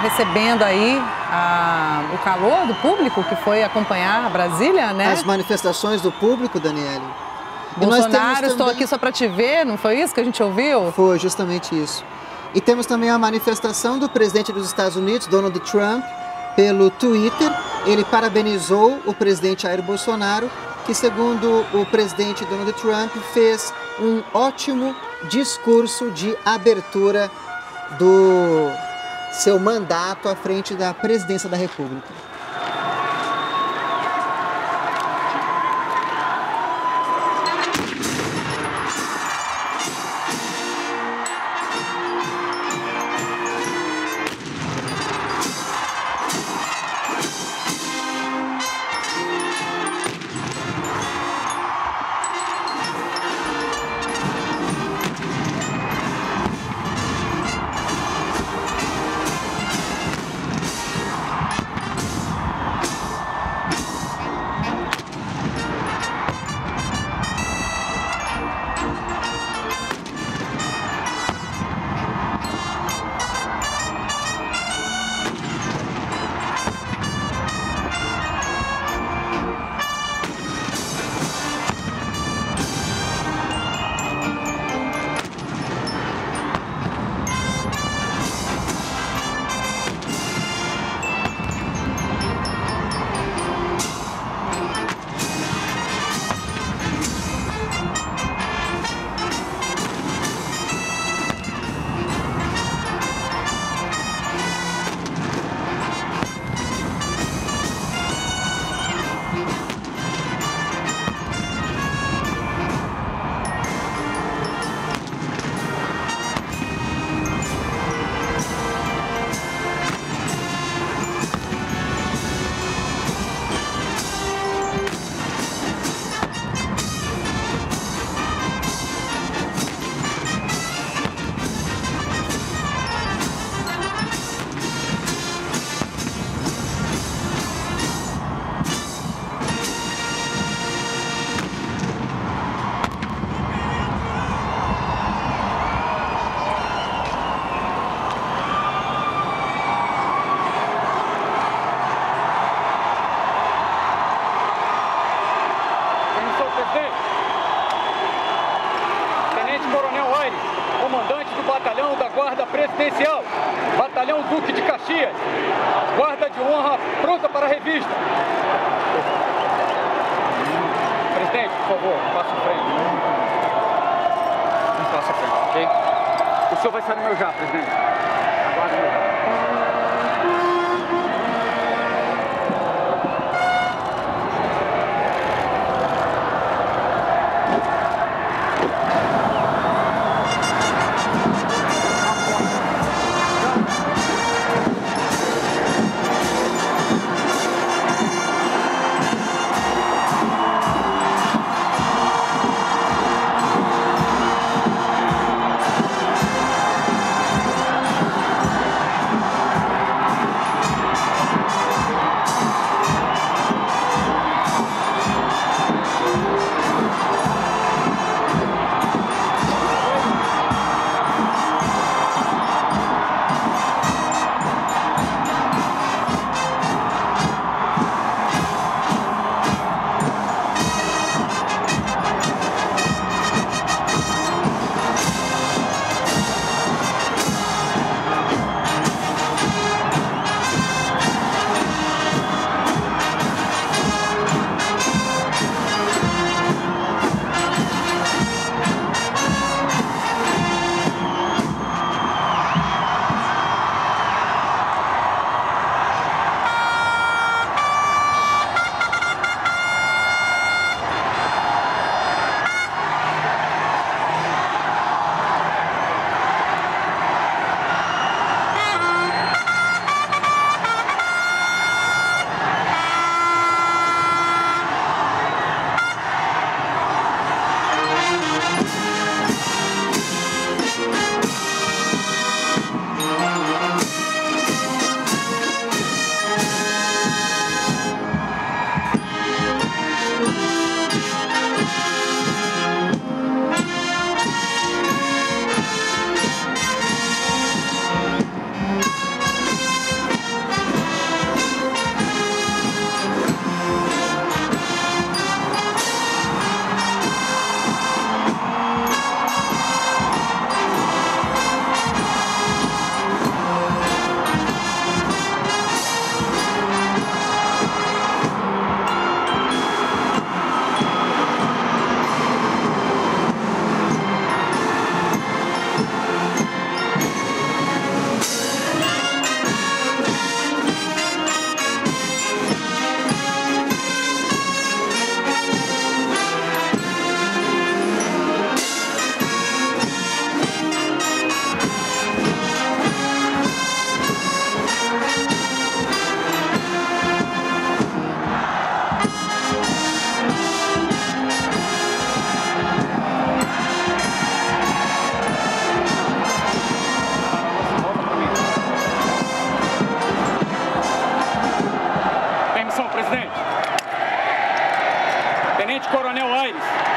Speaker 1: recebendo aí o calor do público que foi acompanhar Brasília, né?
Speaker 2: As manifestações do público, Daniele.
Speaker 1: Bolsonaro, estou aqui só para te ver, não foi isso que a gente ouviu?
Speaker 2: Foi justamente isso. E temos também a manifestação do presidente dos Estados Unidos, Donald Trump, pelo Twitter. Ele parabenizou o presidente Jair Bolsonaro, que, segundo o presidente Donald Trump, fez um ótimo discurso de abertura do seu mandato à frente da presidência da República.
Speaker 9: Comandante do Batalhão da Guarda Presidencial, Batalhão Duque de Caxias, Guarda de Honra pronta para a revista. Presidente, por favor, passa à frente. Não passa à frente, ok? O senhor vai sair no meu já, presidente. Aguarde o meu.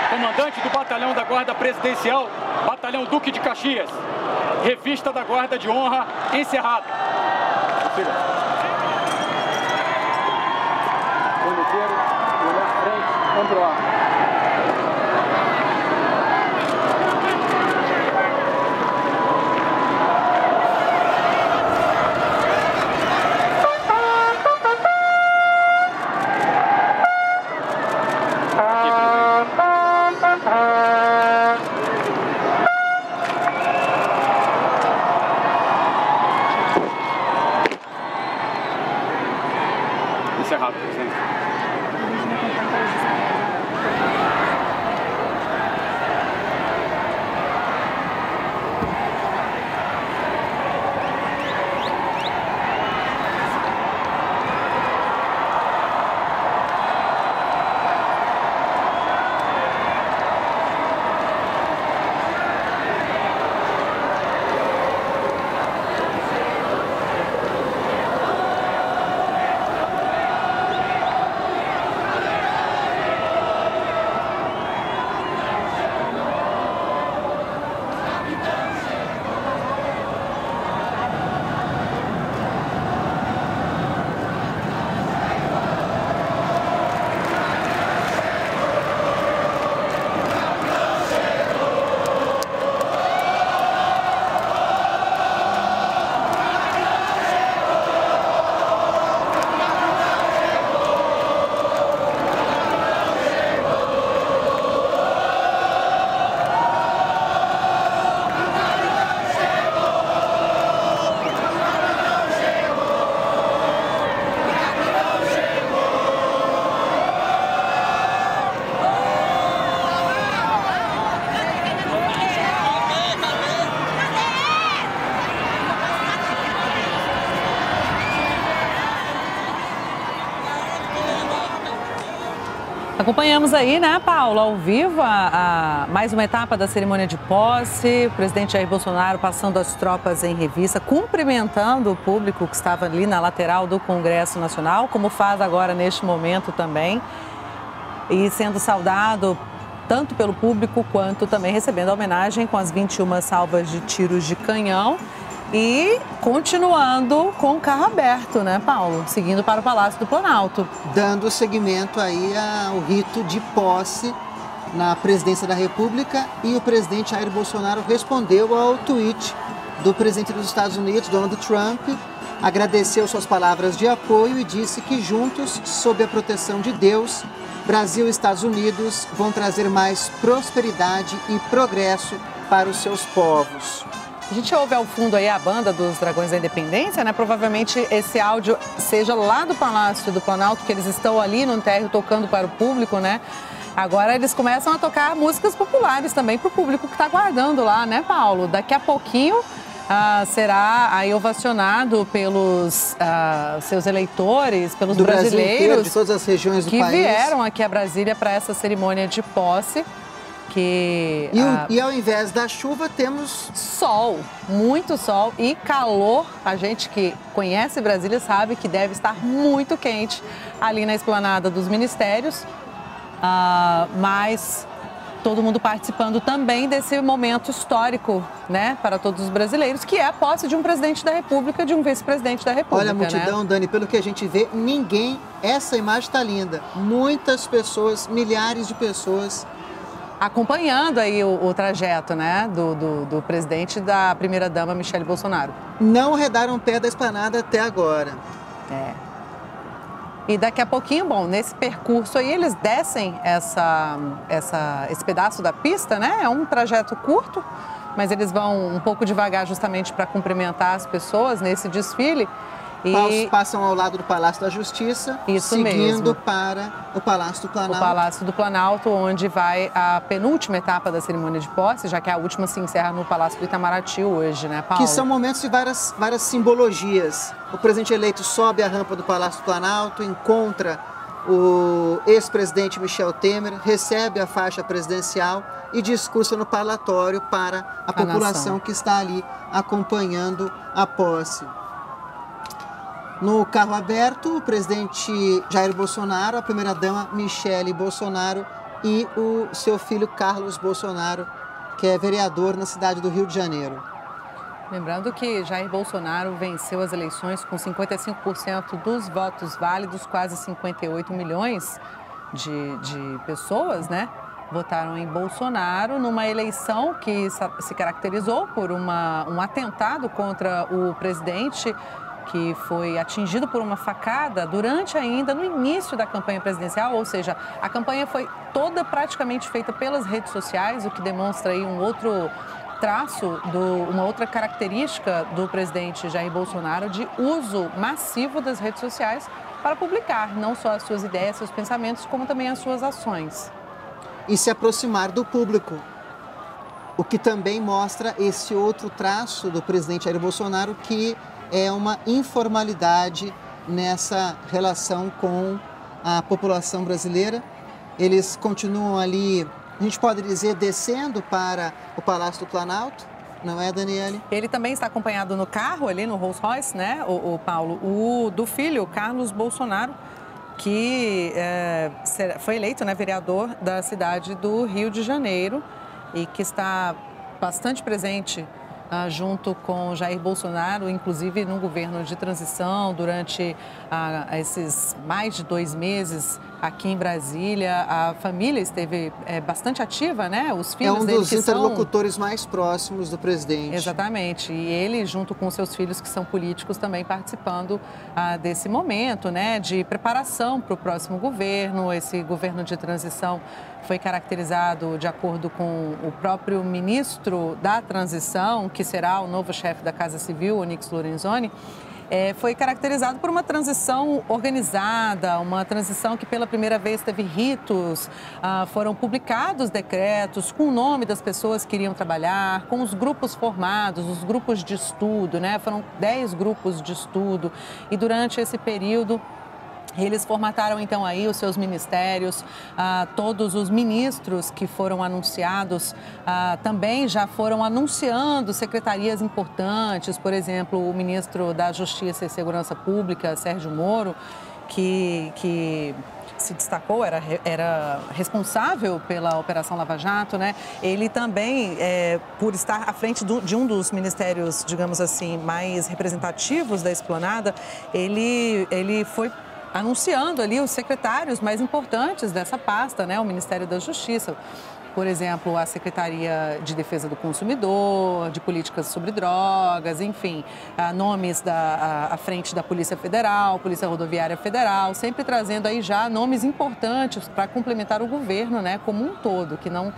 Speaker 9: comandante do Batalhão da Guarda Presidencial, Batalhão Duque de Caxias. Revista da Guarda de Honra encerrada. Olhar frente, ombro lá. Encerrado, presidente.
Speaker 1: Acompanhamos aí, né, Paulo, ao vivo, mais uma etapa da cerimônia de posse. O presidente Jair Bolsonaro passando as tropas em revista, cumprimentando o público que estava ali na lateral do Congresso Nacional, como faz agora neste momento também, e sendo saudado tanto pelo público quanto também recebendo a homenagem com as 21 salvas de tiros de canhão. E continuando com o carro aberto, né, Paulo? Seguindo para o Palácio do Planalto.
Speaker 2: Dando seguimento aí ao rito de posse na presidência da República. E o presidente Jair Bolsonaro respondeu ao tweet do presidente dos Estados Unidos, Donald Trump. Agradeceu suas palavras de apoio e disse que juntos, sob a proteção de Deus, Brasil e Estados Unidos vão trazer mais prosperidade e progresso para os seus povos.
Speaker 1: A gente ouve ao fundo aí a banda dos Dragões da Independência, né? Provavelmente esse áudio seja lá do Palácio do Planalto, que eles estão ali no térreo tocando para o público, né? Agora eles começam a tocar músicas populares também para o público que está aguardando lá, né, Paulo? Daqui a pouquinho será aí ovacionado pelos seus eleitores, pelos brasileiros
Speaker 2: inteiro, de todas as regiões do
Speaker 1: que
Speaker 2: país,
Speaker 1: vieram aqui a Brasília para essa cerimônia de posse.
Speaker 2: E ao invés da chuva temos
Speaker 1: sol, muito sol e calor. A gente que conhece Brasília sabe que deve estar muito quente ali na esplanada dos ministérios, mas todo mundo participando também desse momento histórico, né, para todos os brasileiros, que é a posse de um presidente da República, de um vice-presidente da República.
Speaker 2: Olha a multidão, né? Dani, pelo que a gente vê, essa imagem está linda. Muitas pessoas, milhares de pessoas
Speaker 1: acompanhando aí o trajeto, né, do presidente e da primeira-dama Michele Bolsonaro.
Speaker 2: Não arredaram o pé da esplanada até agora.
Speaker 1: E daqui a pouquinho, bom, nesse percurso aí, eles descem esse pedaço da pista, né? É um trajeto curto, mas eles vão um pouco devagar justamente para cumprimentar as pessoas nesse desfile.
Speaker 2: E passam ao lado do Palácio da Justiça, seguindo para o Palácio do Planalto.
Speaker 1: O Palácio do Planalto, onde vai a penúltima etapa da cerimônia de posse, já que a última se encerra no Palácio do Itamaraty hoje, né, Paulo?
Speaker 2: Que são momentos de várias simbologias. O presidente eleito sobe a rampa do Palácio do Planalto, encontra o ex-presidente Michel Temer, recebe a faixa presidencial e discursa no parlatório para a população que está ali acompanhando a posse. No carro aberto, o presidente Jair Bolsonaro, a primeira-dama Michele Bolsonaro e o seu filho Carlos Bolsonaro, que é vereador na cidade do Rio de Janeiro.
Speaker 1: Lembrando que Jair Bolsonaro venceu as eleições com 55% dos votos válidos, quase 58 milhões de pessoas, né? Votaram em Bolsonaro numa eleição que se caracterizou por um atentado contra o presidente, que foi atingido por uma facada ainda no início da campanha presidencial, ou seja, a campanha foi toda praticamente feita pelas redes sociais, o que demonstra aí um outro traço, uma outra característica do presidente Jair Bolsonaro de uso massivo das redes sociais para publicar não só as suas ideias, seus pensamentos, como também as suas ações.
Speaker 2: E se aproximar do público, o que também mostra esse outro traço do presidente Jair Bolsonaro, que é uma informalidade nessa relação com a população brasileira. Eles continuam ali, a gente pode dizer, descendo para o Palácio do Planalto, não é, Daniele?
Speaker 1: Ele também está acompanhado no carro, ali no Rolls Royce, né, o Paulo, do filho, Carlos Bolsonaro, que foi eleito, né, vereador da cidade do Rio de Janeiro e que está bastante presente junto com Jair Bolsonaro, inclusive no governo de transição, durante esses mais de 2 meses aqui em Brasília. A família esteve bastante ativa, né? Os filhos dele,
Speaker 2: é um dos interlocutores mais próximos do presidente.
Speaker 1: Exatamente. E ele, junto com seus filhos, que são políticos, também participando desse momento, né, de preparação para o próximo governo. Esse governo de transição foi caracterizado, de acordo com o próprio ministro da transição, que será o novo chefe da Casa Civil, Onyx Lorenzoni, foi caracterizado por uma transição organizada, uma transição que pela primeira vez teve ritos, foram publicados decretos com o nome das pessoas que iriam trabalhar, com os grupos formados, os grupos de estudo, né? Foram 10 grupos de estudo e durante esse período eles formataram, então, aí os seus ministérios. Todos os ministros que foram anunciados também já foram anunciando secretarias importantes. Por exemplo, o ministro da Justiça e Segurança Pública, Sérgio Moro, que se destacou, era responsável pela Operação Lava Jato, né? Ele também, por estar à frente de um dos ministérios, digamos assim, mais representativos da esplanada, ele foi anunciando ali os secretários mais importantes dessa pasta, né? O Ministério da Justiça, por exemplo, a Secretaria de Defesa do Consumidor, de Políticas sobre Drogas, enfim, nomes à frente da Polícia Federal, Polícia Rodoviária Federal, sempre trazendo aí já nomes importantes para complementar o governo, né, como um todo, que não...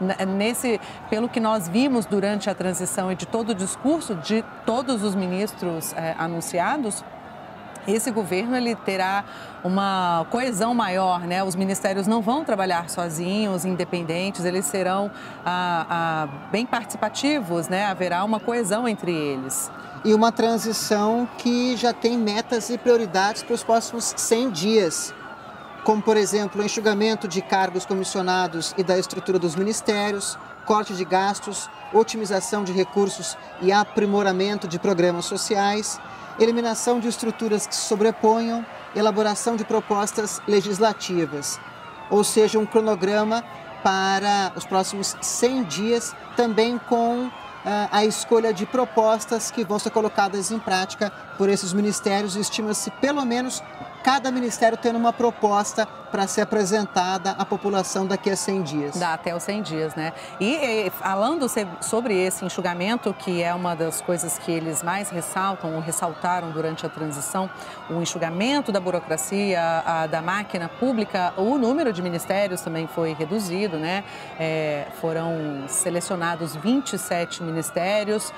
Speaker 1: pelo que nós vimos durante a transição e de todo o discurso de todos os ministros anunciados, esse governo ele terá uma coesão maior, né? Os ministérios não vão trabalhar sozinhos, independentes, eles serão bem participativos, né? Haverá uma coesão entre eles.
Speaker 2: E uma transição que já tem metas e prioridades para os próximos 100 dias, como, por exemplo, o enxugamento de cargos comissionados e da estrutura dos ministérios, corte de gastos, otimização de recursos e aprimoramento de programas sociais, eliminação de estruturas que se sobreponham, elaboração de propostas legislativas, ou seja, um cronograma para os próximos 100 dias, também com a escolha de propostas que vão ser colocadas em prática por esses ministérios. Estima-se pelo menos cada ministério tendo uma proposta para ser apresentada à população daqui a 100 dias.
Speaker 1: Dá até os 100 dias, né? E falando sobre esse enxugamento, que é uma das coisas que eles mais ressaltam ou ressaltaram durante a transição, o enxugamento da burocracia, da máquina pública, o número de ministérios também foi reduzido, né? Foram selecionados 27 ministérios,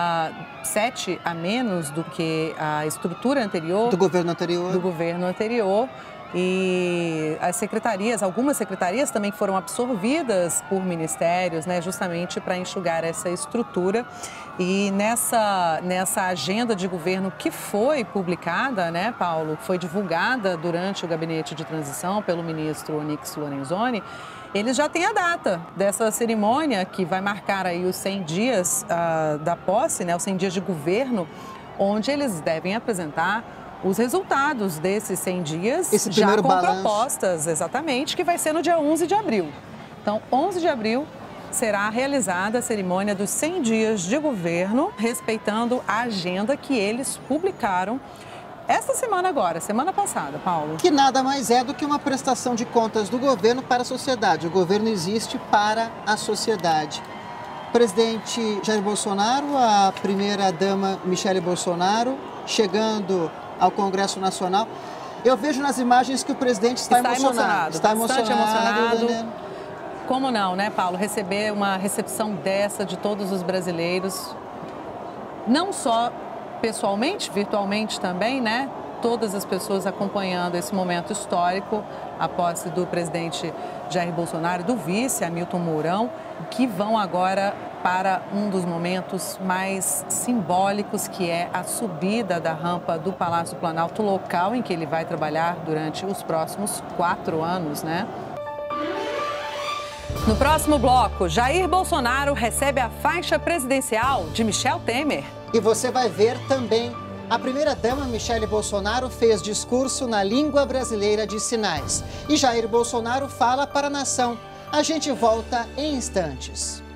Speaker 1: 7 a menos do que a estrutura anterior.
Speaker 2: Do governo anterior.
Speaker 1: E as secretarias, algumas secretarias também foram absorvidas por ministérios, né, justamente para enxugar essa estrutura. E nessa agenda de governo que foi publicada, né, Paulo, foi divulgada durante o gabinete de transição pelo ministro Onyx Lorenzoni, eles já têm a data dessa cerimônia que vai marcar aí os 100 dias da posse, né, os 100 dias de governo, onde eles devem apresentar os resultados desses 100 dias,
Speaker 2: esse
Speaker 1: já
Speaker 2: primeiro
Speaker 1: com
Speaker 2: balanço.
Speaker 1: propostas, exatamente, que vai ser no dia 11 de abril. Então, 11 de abril será realizada a cerimônia dos 100 dias de governo, respeitando a agenda que eles publicaram esta semana agora, semana passada, Paulo.
Speaker 2: Que nada mais é do que uma prestação de contas do governo para a sociedade. O governo existe para a sociedade. O presidente Jair Bolsonaro, a primeira-dama Michele Bolsonaro, chegando ao Congresso Nacional. Eu vejo nas imagens que o presidente está emocionado.
Speaker 1: Está bastante emocionado.
Speaker 2: Daniela.
Speaker 1: Como não, né, Paulo? Receber uma recepção dessa de todos os brasileiros, não só pessoalmente, virtualmente também, né? Todas as pessoas acompanhando esse momento histórico, a posse do presidente Jair Bolsonaro, do vice Hamilton Mourão, que vão agora para um dos momentos mais simbólicos, que é a subida da rampa do Palácio do Planalto, local em que ele vai trabalhar durante os próximos 4 anos, né? No próximo bloco, Jair Bolsonaro recebe a faixa presidencial de Michel Temer.
Speaker 2: E você vai ver também, a primeira-dama Michele Bolsonaro fez discurso na língua brasileira de sinais. E Jair Bolsonaro fala para a nação. A gente volta em instantes.